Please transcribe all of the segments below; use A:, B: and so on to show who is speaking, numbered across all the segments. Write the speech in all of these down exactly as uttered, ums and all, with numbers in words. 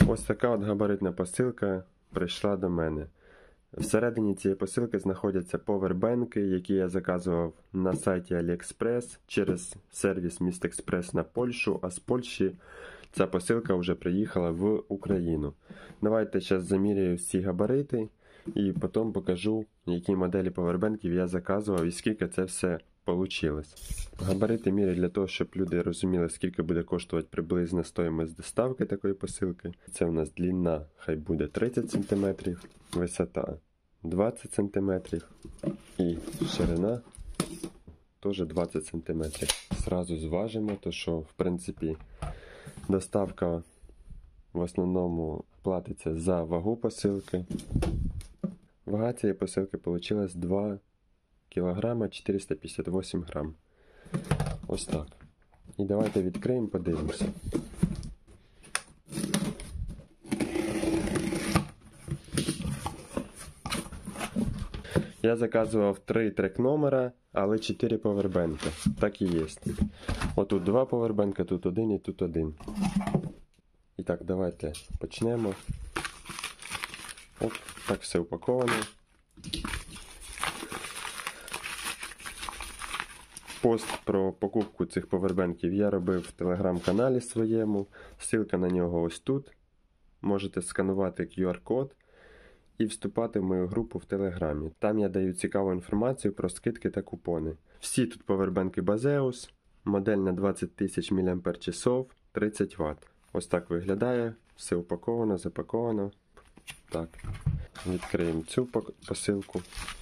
A: Ось така от габаритна посилка прийшла до мене. Всередині цієї посилки знаходяться повербенки, які я заказував на сайті AliExpress через сервіс Містекспрес на Польщу, а з Польщі ця посилка вже приїхала в Україну. Давайте зараз заміряю всі габарити і потім покажу, які моделі повербенків я заказував і скільки це все вийшло. Габарити міряю для того, щоб люди розуміли, скільки буде коштувати приблизно стоїмость доставки такої посилки. Це у нас длина, хай буде тридцять сантиметрів, висота двадцять сантиметрів і ширина теж двадцять сантиметрів. Зразу зважимо, то що в принципі доставка в основному платиться за вагу посилки. Вага цієї посилки вийшла два кілограма чотириста п'ятдесят вісім грам. Ось так. І давайте відкриємо, подивимося. Я заказував три трек номера, але чотири повербенка. Так і є. Отут два повербенка, тут один і тут один. І так, давайте почнемо. Оп, так все упаковано. Пост про покупку цих повербенків я робив в телеграм-каналі своєму. Ссылка на нього ось тут. Можете сканувати ку ар код і вступати в мою групу в Телеграмі. Там я даю цікаву інформацію про скидки та купони. Всі тут повербенки Базеус, модель на двадцять тисяч міліампер-часов, тридцять ватт. Ось так виглядає, все упаковано, запаковано. Так, відкриємо цю посилку.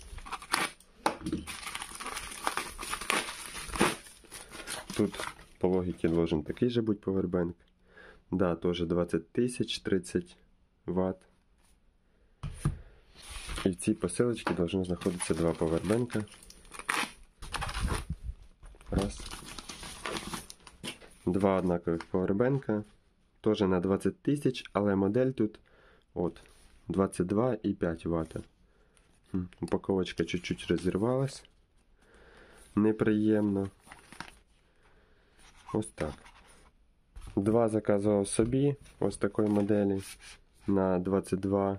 A: Тут по логіці должен такий же бути повербенк. Да, теж двадцять тисяч, тридцять ватт. І в цій посилочці должно знаходитися два повербенка. Раз. Два однакових повербенка. Теж на двадцять тисяч, але модель тут от двадцять два і п'ять ватт. Упаковочка чуть-чуть розірвалась. Неприємно. Ось так. Два заказував собі, ось такої моделі, на двадцять два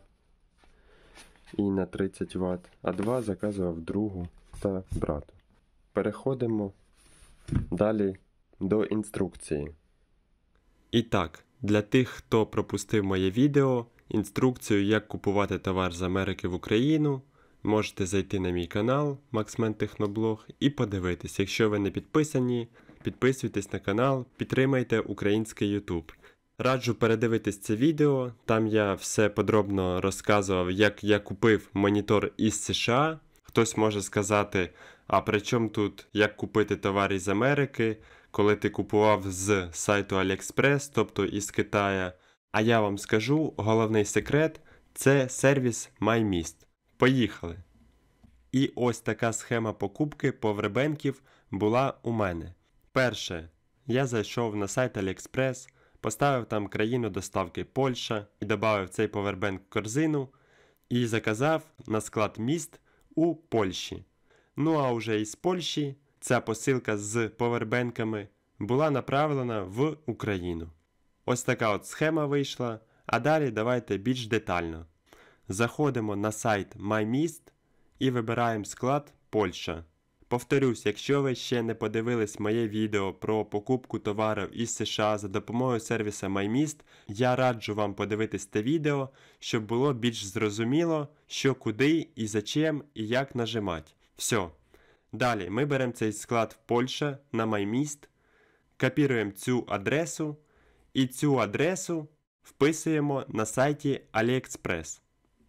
A: і на тридцять ватт, а два заказував другу та брату. Переходимо далі до інструкції. І так, для тих, хто пропустив моє відео, інструкцію, як купувати товар з Америки в Україну, можете зайти на мій канал Максмен Техноблог і подивитись. Якщо ви не підписані, підписуйтесь на канал, підтримайте український YouTube. Раджу передивитись це відео, там я все подробно розказував, як я купив монітор із США. Хтось може сказати, а при чому тут, як купити товар із Америки, коли ти купував з сайту AliExpress, тобто із Китая. А я вам скажу, головний секрет – це сервіс MyMist. Поїхали! І ось така схема покупки повербенків була у мене. Перше, я зайшов на сайт AliExpress, поставив там країну доставки Польща і додав цей повербенк в корзину і заказав на склад Міст у Польщі. Ну а вже із Польщі ця посилка з повербенками була направлена в Україну. Ось така от схема вийшла, а далі давайте більш детально. Заходимо на сайт MyMist і вибираємо склад Польща. Повторюсь, якщо ви ще не подивились моє відео про покупку товарів із США за допомогою сервісу MyMist, я раджу вам подивитись те відео, щоб було більш зрозуміло, що куди і за чим і як нажимати. Все. Далі ми беремо цей склад в Польща на MyMist, копіруємо цю адресу і цю адресу вписуємо на сайті AliExpress.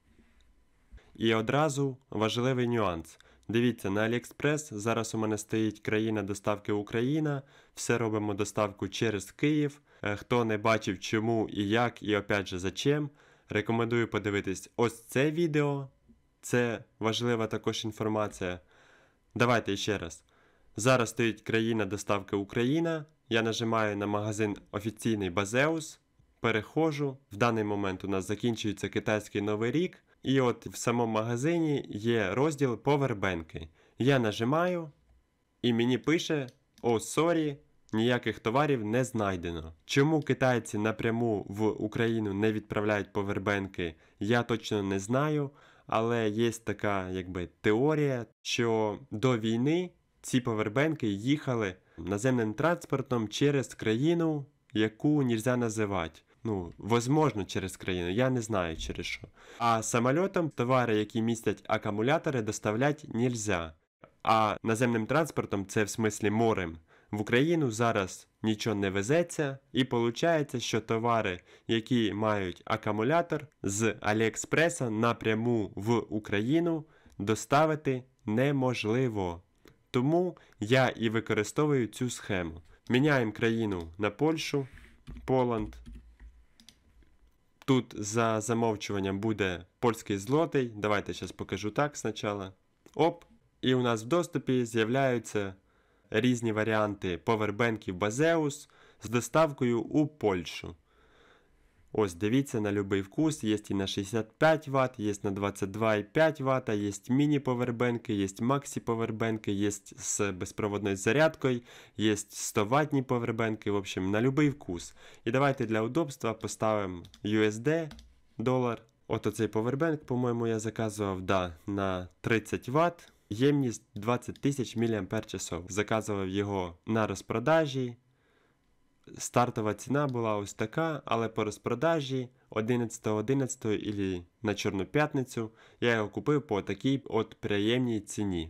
A: І одразу важливий нюанс. Дивіться, на AliExpress зараз у мене стоїть країна доставки Україна, все робимо доставку через Київ. Хто не бачив чому і як, і опять же зачем, рекомендую подивитись ось це відео. Це важлива також інформація. Давайте ще раз. Зараз стоїть країна доставки Україна, я нажимаю на магазин офіційний Базеус, переходжу, в даний момент у нас закінчується китайський Новий рік, і от в самому магазині є розділ повербенки. Я нажимаю, і мені пише, о, сорі, ніяких товарів не знайдено. Чому китайці напряму в Україну не відправляють повербенки, я точно не знаю, але є така якби теорія, що до війни ці повербенки їхали наземним транспортом через країну, яку нельзя називати. Ну, возможно, через країну, я не знаю через що. А самольотом товари, які містять акумулятори, доставляти нельзя. А наземним транспортом, це в смислі морем, в Україну зараз нічого не везеться, і виходить, що товари, які мають акумулятор, з Аліекспреса напряму в Україну доставити неможливо. Тому я і використовую цю схему. Міняємо країну на Польщу, Поланд. Тут за замовчуванням буде польський злотий. Давайте зараз покажу так спочатку. Оп! І у нас в доступі з'являються різні варіанти повербенків Базеус з доставкою у Польщу. Ось дивіться, на будь-який вкус, є і на шістдесят п'ять ватт, є на двадцять два і п'ять ватт, є міні-повербенки, є максі-повербенки, є з безпроводною зарядкою, є сто ваттні повербенки, в общем, на будь-який вкус. І давайте для удобства поставимо ю ес ді, долар. От оцей повербенк, по-моєму, я заказував, да, на тридцять ватт. Ємність двадцять тисяч мАч. Заказував його на розпродажі. Стартова ціна була ось така, але по розпродажі одинадцятого одинадцятого або на Чорну п'ятницю я його купив по такій от приємній ціні.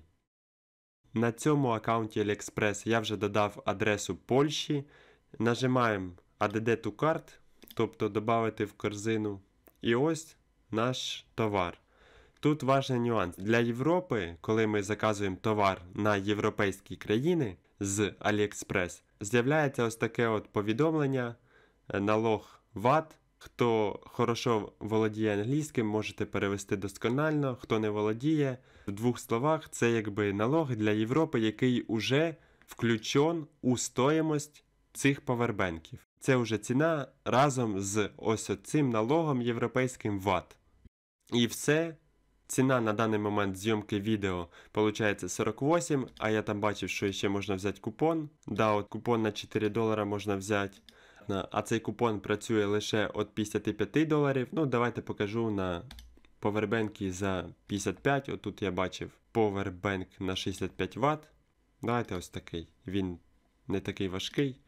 A: На цьому аккаунті AliExpress я вже додав адресу Польщі. Нажимаємо ад де to cart, тобто додати в корзину. І ось наш товар. Тут важливий нюанс. Для Європи, коли ми заказуємо товар на європейські країни з AliExpress, з'являється ось таке от повідомлення, налог ват. Хто хорошо володіє англійським, можете перевести досконально. Хто не володіє, в двох словах, це якби налог для Європи, який уже включен у стоїмость цих повербенків. Це вже ціна разом з ось цим налогом європейським ват. І все. Ціна на даний момент зйомки відео виходить сорок вісім, а я там бачив, що ще можна взяти купон. Да, от купон на чотири долара можна взяти, а цей купон працює лише від п'ятдесят п'ять доларів. Ну, давайте покажу на повербенки за п'ятдесят п'ять. Отут я бачив повербенк на шістдесят п'ять ватт. Давайте ось такий. Він не такий важкий.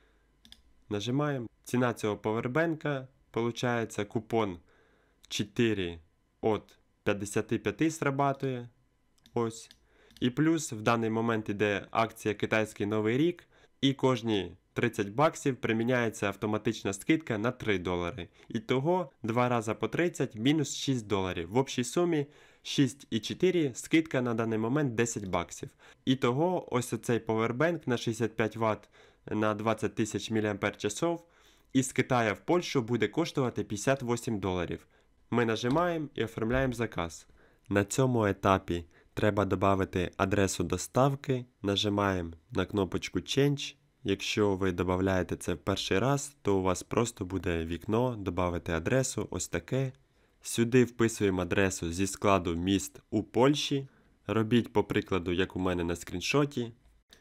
A: Нажимаємо. Ціна цього повербенка, виходить, купон чотири від п'ятдесят п'ять срабатує. Ось. І плюс в даний момент іде акція Китайський Новий рік, і кожні тридцять баксів приміняється автоматична скидка на три долари. І того два рази по тридцять мінус шість доларів. В общій сумі шість і чотири, скидка на даний момент десять баксів. І того ось оцей повербенк на шістдесят п'ять ватт на двадцять тисяч мАч із Китаю в Польщу буде коштувати п'ятдесят вісім доларів. Ми нажимаємо і оформляємо заказ. На цьому етапі треба додати адресу доставки. Нажимаємо на кнопочку Change. Якщо ви додаєте це в перший раз, то у вас просто буде вікно «Добавити адресу» ось таке. Сюди вписуємо адресу зі складу міст у Польщі. Робіть по прикладу, як у мене на скріншоті.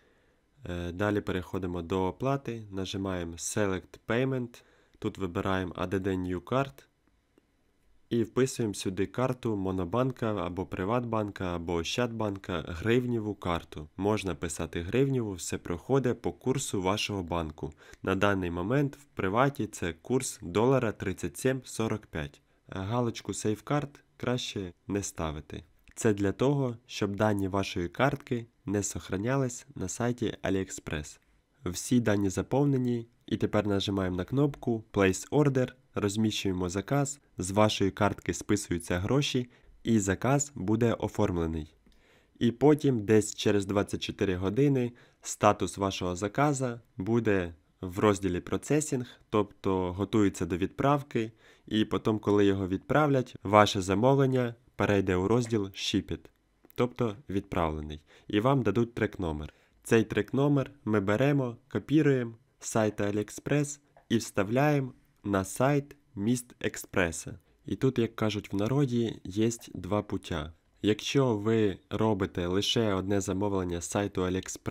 A: Далі переходимо до оплати. Нажимаємо Select Payment. Тут вибираємо ад де New Card. І вписуємо сюди карту Монобанка або Приватбанка, або Ощадбанка, гривневу карту. Можна писати гривневу, все проходить по курсу вашого банку. На даний момент в Приваті це курс долара тридцять сім сорок п'ять. Галочку Save Card краще не ставити. Це для того, щоб дані вашої картки не сохранялись на сайті AliExpress. Всі дані заповнені, і тепер нажимаємо на кнопку Place Order, розміщуємо заказ, з вашої картки списуються гроші і заказ буде оформлений. І потім десь через двадцять чотири години статус вашого заказа буде в розділі Processing, тобто готується до відправки, і потім, коли його відправлять, ваше замовлення перейде у розділ Shipped, тобто відправлений, і вам дадуть трек-номер. Цей трек-номер ми беремо, копіруємо з сайту AliExpress і вставляємо на сайт міст Експреса. І тут, як кажуть в народі, є два путя. Якщо ви робите лише одне замовлення з сайту AliExpress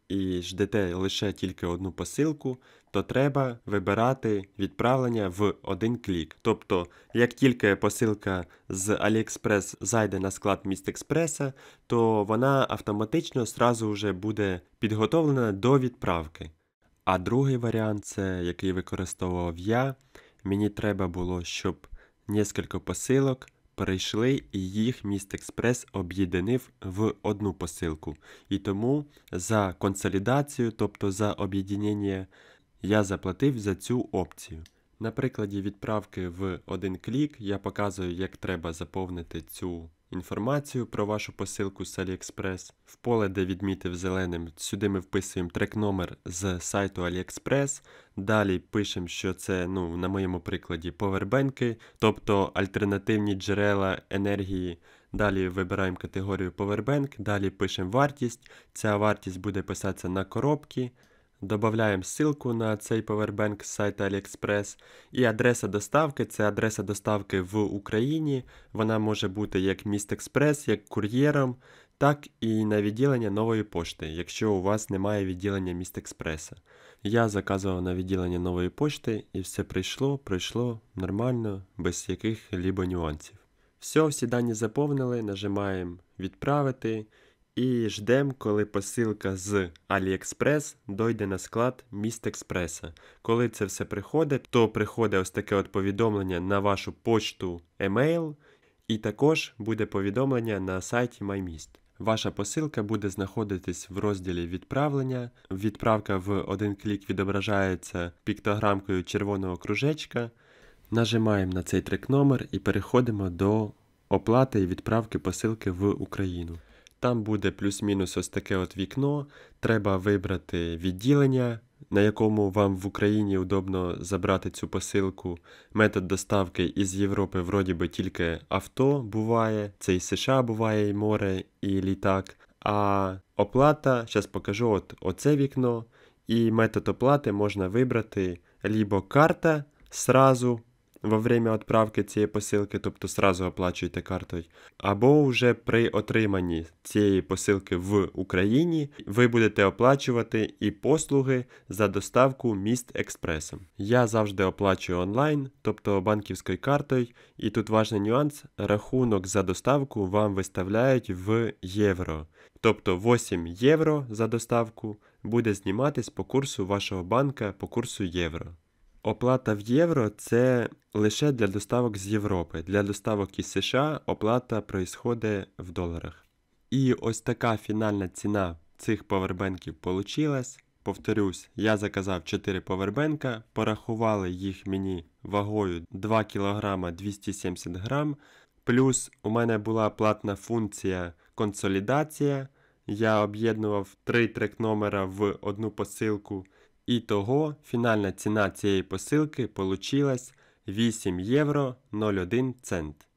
A: і ждете лише тільки одну посилку, то треба вибирати відправлення в один клік. Тобто, як тільки посилка з AliExpress зайде на склад Містекспреса, то вона автоматично зразу вже буде підготовлена до відправки. А другий варіант, це який використовував я, мені треба було, щоб кілька посилок перейшли і їх Містекспрес об'єднав в одну посилку. І тому за консолідацію, тобто за об'єднання, я заплатив за цю опцію. На прикладі відправки в один клік я показую, як треба заповнити цю інформацію про вашу посилку з AliExpress. В поле, де відмітив зеленим, сюди ми вписуємо трек-номер з сайту AliExpress. Далі пишемо, що це, ну, на моєму прикладі, повербенки, тобто альтернативні джерела енергії. Далі вибираємо категорію Powerbank, далі пишемо вартість. Ця вартість буде писатися на коробці. Додаємо ссылку на цей Powerbank з сайту AliExpress. І адреса доставки – це адреса доставки в Україні. Вона може бути як Містекспрес, як кур'єром, так і на відділення Нової пошти, якщо у вас немає відділення Містекспреса. Я заказував на відділення Нової пошти і все прийшло, пройшло нормально, без яких-либо нюансів. Все, всі дані заповнили, нажимаємо «Відправити». І ждемо, коли посилка з AliExpress дойде на склад Містекспреса. Коли це все приходить, то приходить ось таке от повідомлення на вашу почту емейл, і також буде повідомлення на сайті MyMist. Ваша посилка буде знаходитись в розділі «Відправлення». Відправка в один клік відображається піктограмкою червоного кружечка. Нажимаємо на цей трек-номер і переходимо до оплати і відправки посилки в Україну. Там буде плюс-мінус ось таке от вікно, треба вибрати відділення, на якому вам в Україні удобно забрати цю посилку. Метод доставки із Європи вроді би тільки авто буває, це і США буває, і море, і літак. А оплата, зараз покажу от оце вікно, і метод оплати можна вибрати либо карта сразу, во время відправки цієї посилки, тобто сразу оплачуєте картою, або вже при отриманні цієї посилки в Україні ви будете оплачувати і послуги за доставку Містекспресом. Я завжди оплачую онлайн, тобто банківською картою, і тут важний нюанс, рахунок за доставку вам виставляють в євро. Тобто вісім євро за доставку буде зніматись по курсу вашого банка, по курсу євро. Оплата в євро – це лише для доставок з Європи. Для доставок із США оплата происходить в доларах. І ось така фінальна ціна цих повербенків получилась. Повторюсь, я заказав чотири повербенка, порахували їх мені вагою два кілограми двісті сімдесят грам. Плюс у мене була платна функція консолідація. Я об'єднував три трек-номера в одну посилку. І того фінальна ціна цієї посилки получилась вісім євро нуль один цент.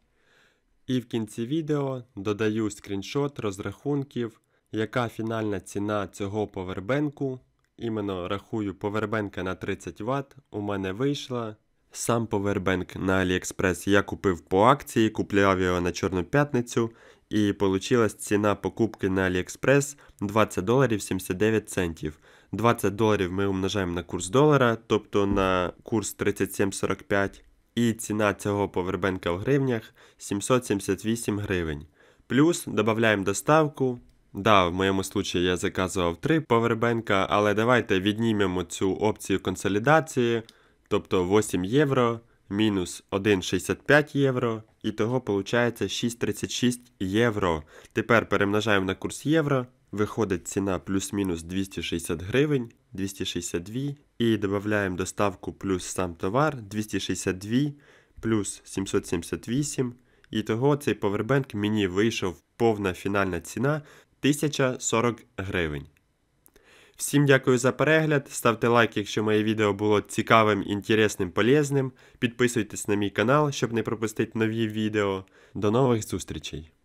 A: І в кінці відео додаю скріншот розрахунків, яка фінальна ціна цього повербенку. Іменно рахую повербенка на тридцять ватт у мене вийшла. Сам повербенк на AliExpress я купив по акції, купляв його на Чорну п'ятницю. І получилась ціна покупки на AliExpress двадцять доларів сімдесят дев'ять центів. двадцять доларів ми умножаємо на курс долара, тобто на курс тридцять сім сорок п'ять. І ціна цього повербенка в гривнях сімсот сімдесят вісім гривень. Плюс додаємо доставку. Да, в моєму випадку я заказував три повербенка, але давайте віднімемо цю опцію консолідації, тобто вісім євро мінус один шістдесят п'ять євро, і того виходить шість тридцять шість євро. Тепер перемножаємо на курс євро, виходить ціна плюс-мінус двісті шістдесят гривень, двісті шістдесят два, і додаємо доставку плюс сам товар, двісті шістдесят два плюс сімсот сімдесят вісім, і того цей повербенк мені вийшов повна фінальна ціна тисяча сорок гривень. Всім дякую за перегляд, ставте лайк, якщо моє відео було цікавим, інтересним, полезним. Підписуйтесь на мій канал, щоб не пропустити нові відео. До нових зустрічей!